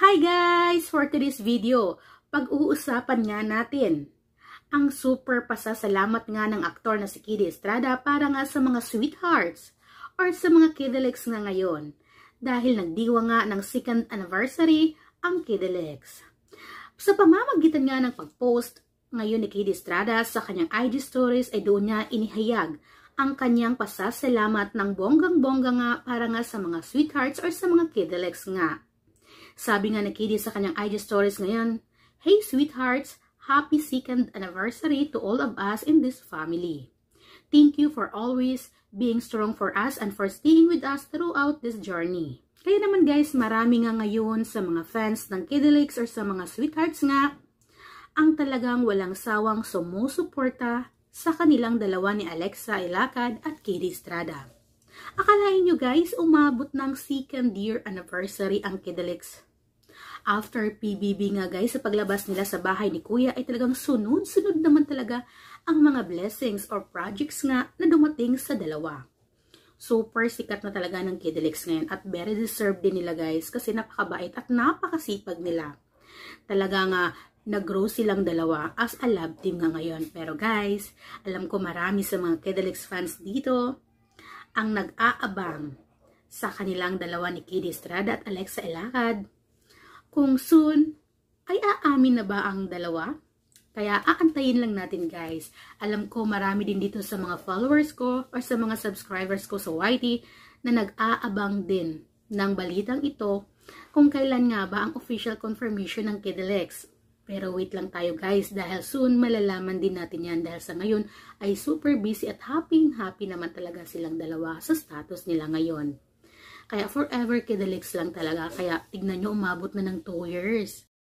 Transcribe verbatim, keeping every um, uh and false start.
Hi guys! For today's video, pag-uusapan nga natin ang super pasasalamat nga ng aktor na si Kiddie Estrada para nga sa mga sweethearts or sa mga Kiddelegs nga ngayon dahil nagdiwa nga ng second anniversary ang Kiddelegs. Sa pamamagitan nga ng pag-post ngayon ni Kiddie Estrada sa kanyang I G stories ay doon niya inihayag ang kanyang pasasalamat ng bonggang-bongga nga para nga sa mga sweethearts or sa mga Kiddelegs nga. Sabi nga ni Kiddie sa kanyang I G stories ngayon, "Hey sweethearts, happy second anniversary to all of us in this family. Thank you for always being strong for us and for staying with us throughout this journey." Kaya naman guys, marami nga ngayon sa mga fans ng Kiddelegs or sa mga sweethearts nga ang talagang walang sawang sumusuporta sa kanilang dalawa ni Alexa Ilacad at Kiddie Estrada. Akalain nyo guys, umabot ng second year anniversary ang Kiddelegs. After P B B nga guys, sa paglabas nila sa bahay ni Kuya ay talagang sunod-sunod naman talaga ang mga blessings or projects nga na dumating sa dalawa. Super sikat na talaga ng Kiddelegs ngayon at very deserved din nila guys kasi napakabait at napakasipag nila. Talaga nga nag-grow silang dalawa as a love team nga ngayon. Pero guys, alam ko marami sa mga Kiddelegs fans dito ang nag-aabang sa kanilang dalawa ni Kiddie Estrada at Alexa Ilacad. Kung soon, ay aamin na ba ang dalawa? Kaya aantayin lang natin guys. Alam ko marami din dito sa mga followers ko or sa mga subscribers ko sa Y T na nag-aabang din ng balitang ito kung kailan nga ba ang official confirmation ng Kiddelegs. Pero wait lang tayo guys dahil soon malalaman din natin yan dahil sa ngayon ay super busy at happy happy naman talaga silang dalawa sa status nila ngayon. Kaya forever Kiddelegs lang talaga. Kaya tignan nyo umabot na ng two years.